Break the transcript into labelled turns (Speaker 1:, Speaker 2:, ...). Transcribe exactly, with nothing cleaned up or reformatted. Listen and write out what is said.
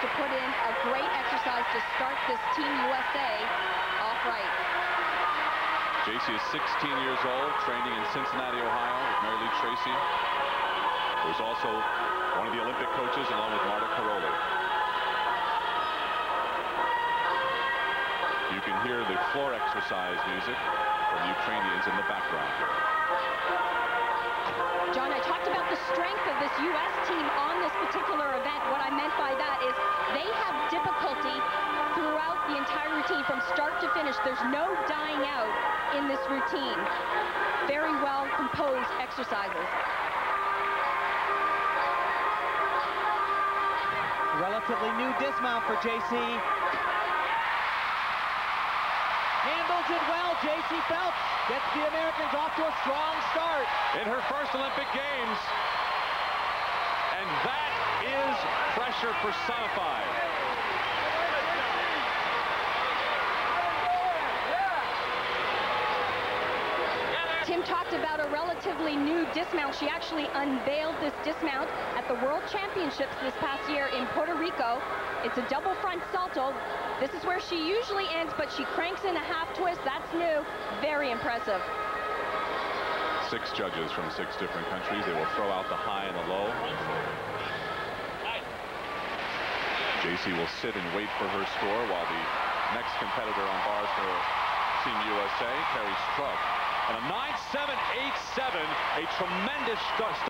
Speaker 1: to put in a great exercise to start this Team U S A off right.
Speaker 2: J C is sixteen years old, training in Cincinnati, Ohio with Mary Lee Tracy, who's also one of the Olympic coaches along with Marta Karolyi. You can hear the floor exercise music from Ukrainians in the background here.
Speaker 1: John, I talked about the strength of this U S team on this particular event. What I meant by that is they have difficulty throughout the entire routine from start to finish. There's no dying out in this routine. Very well composed exercises.
Speaker 3: Relatively new dismount for J C. Handles it well. J C Phelps gets the Americans off to a strong start.
Speaker 2: In her first Olympic Games. And that is pressure personified.
Speaker 1: Tim talked about a relatively new dismount. She actually unveiled this dismount at the World Championships this past year in Puerto Rico. It's a double front salto. This is where she usually ends, but she cranks in a half twist. That's new. Very impressive.
Speaker 2: Six judges from six different countries. They will throw out the high and the low. J C will sit and wait for her score while the next competitor on bars for Team U S A, Kerri Strug. And a nine seven eight seven, a tremendous start.